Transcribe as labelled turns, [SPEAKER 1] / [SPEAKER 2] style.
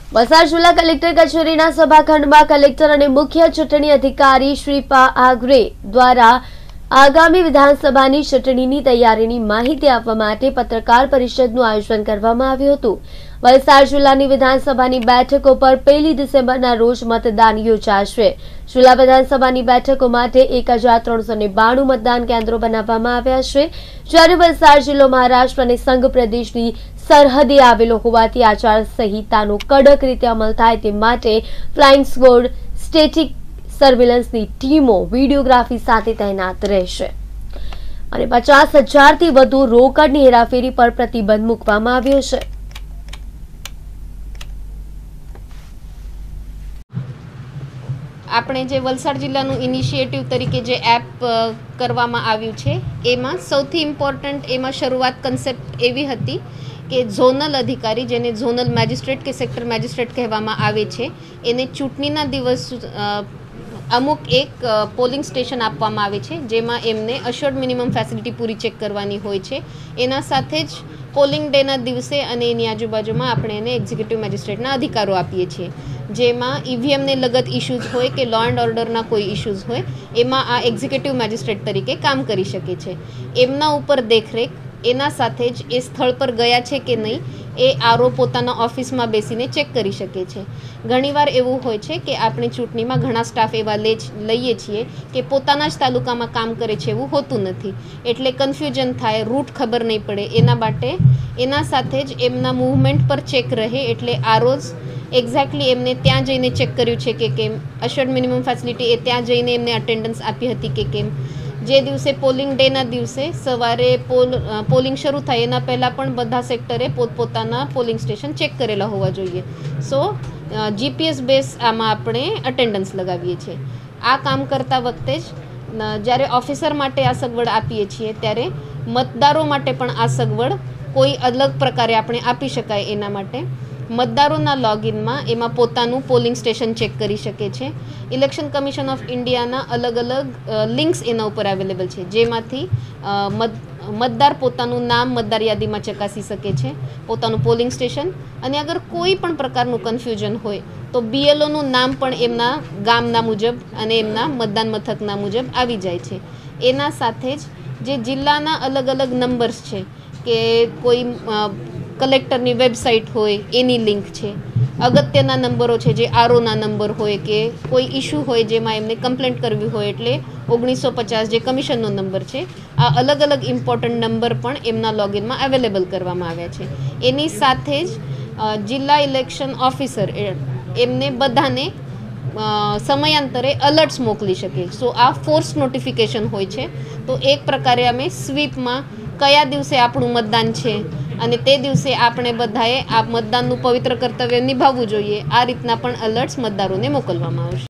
[SPEAKER 1] વલસાડ જિલ્લા કલેક્ટર કચેરીના સભાખંડમાં કલેક્ટર અને મુખ્ય ચૂંટણી અધિકારી શ્રી આગરે દ્વારા આગામી વિધાનસભાની ચૂંટણીની તૈયારીની માહિતી આપવા માટે પત્રકાર પરિષદનું આયોજન કરવામાં આવ્યું હતું। વલસાડ જિલ્લાની વિધાનસભાની બેઠકો પર 1 ડિસેમ્બરના રોજ મતદાન યોજાશે। જિલ્લા વિધાનસભાની બેઠકો માટે 1392 મતદાન કેન્દ્રો બનાવવામાં આવ્યા છે, જ્યારે વલસાડ જિલ્લો મહારાષ્ટ્ર અને સંઘ પ્રદેશની સરહદે આવેલો હોવાથી આચારસંહિતાનો કડક રીતે અમલ થાય તે માટે ફ્લાઇંગ સ્ક્વોડ, સ્ટેટિક સર્વેલન્સની ટીમો વિડીયોગ્રાફી સાથે તૈનાત રહેશે અને 50,000થી વધુ રોકડની હેરાફેરી પર પ્રતિબંધ મૂકવામાં આવ્યો છે।
[SPEAKER 2] આપણે જે વલસાડ જિલ્લાનું ઇનિશિયેટિવ તરીકે જે એપ કરવામાં આવ્યું છે એમાં સૌથી ઇમ્પોર્ટન્ટ એમાં શરૂઆત કન્સેપ્ટ એવી હતી કે ઝોનલ અધિકારી, જેને ઝોનલ મેજિસ્ટ્રેટ કે સેક્ટર મેજિસ્ટ્રેટ કહેવામાં આવે છે, એને ચૂંટણીના દિવસ અમુક એક પોલિંગ સ્ટેશન આપવામાં આવે છે, જેમાં એમને અશ્યોર્ડ મિનિમમ ફેસિલિટી પૂરી ચેક કરવાની હોય છે। એના સાથે જ પોલિંગ ડેના દિવસે અને એની આજુબાજુમાં આપણે એને એક્ઝિક્યુટિવ મેજિસ્ટ્રેટના અધિકારો આપીએ છીએ, જેમાં ઈવીએમને લગત ઇશ્યુઝ હોય કે લો એન્ડ ઓર્ડરના કોઈ ઇશ્યુઝ હોય એમાં આ એક્ઝિક્યુટિવ મેજિસ્ટ્રેટ તરીકે કામ કરી શકે છે। એમના ઉપર દેખરેખ, એના સાથે જ એ સ્થળ પર ગયા છે કે નહીં એ આરઓ પોતાના ઓફિસમાં બેસીને ચેક કરી શકે છે। ઘણીવાર એવું હોય છે કે આપણે ચૂંટણીમાં ઘણા સ્ટાફ એવા લઈએ છીએ કે પોતાના જ તાલુકામાં કામ કરે છે એવું હોતું નથી, એટલે કન્ફ્યુઝન થાય, રૂટ ખબર નહીં પડે। એના માટે એના સાથે જ એમના મૂવમેન્ટ પર ચેક રહે, એટલે આરઓઝ એક્ઝેક્ટલી એમને ત્યાં જઈને ચેક કર્યું છે કે કેમ, અશ્યોર્ડ મિનિમમ ફેસિલિટી એ ત્યાં જઈને એમને અટેન્ડન્સ આપી હતી કે કેમ। જે દિવસે પોલિંગ ડેના દિવસે સવારે પોલિંગ શરૂ થાય એના પહેલાં પણ બધા સેક્ટરે પોતપોતાના પોલિંગ સ્ટેશન ચેક કરેલા હોવા જોઈએ। સો જીપીએસ બેઝ આમાં આપણે અટેન્ડન્સ લગાવીએ છીએ। આ કામ કરતા વખતે જ જ્યારે ઓફિસર માટે આ સગવડ આપીએ છીએ ત્યારે મતદારો માટે પણ આ સગવડ કોઈ અલગ પ્રકારે આપણે આપી શકાય, એના માટે મતદારોના લોગિનમાં એમાં પોતાનું પોલિંગ સ્ટેશન ચેક કરી શકે છે। ઇલેક્શન કમિશન ઓફ ઇન્ડિયાના અલગ અલગ લિંક્સ એના ઉપર અવેલેબલ છે, જેમાંથી મતદાર પોતાનું નામ મતદાર યાદીમાં ચકાસી શકે છે, પોતાનું પોલિંગ સ્ટેશન, અને અગર કોઈ પણ પ્રકારનું કન્ફ્યુઝન હોય તો બીએલઓનું નામ પણ એમના ગામના મુજબ અને એમના મતદાન મથકના મુજબ આવી જાય છે। એના સાથે જ જે જિલ્લાના અલગ અલગ નંબર્સ છે કે કોઈ કલેક્ટરની વેબસાઇટ હોય એની લિંક છે, અગત્યના નંબરો છે જે આરઓના નંબર હોય કે કોઈ ઇશ્યુ હોય જેમાં એમને કમ્પ્લેન્ટ કરવી હોય એટલે 1950 જે કમિશનનો નંબર છે, આ અલગ અલગ ઇમ્પોર્ટન્ટ નંબર પણ એમના લોગિનમાં અવેલેબલ કરવામાં આવ્યા છે। એની સાથે જ જિલ્લા ઇલેક્શન ઓફિસર એમને બધાને સમયાંતરે અલર્ટ્સ મોકલી શકે। સો આ ફોર્સ નોટિફિકેશન હોય છે, તો એક પ્રકારે અમે સ્વીપમાં કયા દિવસે આપણું મતદાન છે અને તે દિવસે આપણે બધાએ આ મતદાનનું પવિત્ર કર્તવ્ય નિભાવવું જોઈએ, આ રીતના પણ અલર્ટ્સ મતદારોને મોકલવામાં આવશે।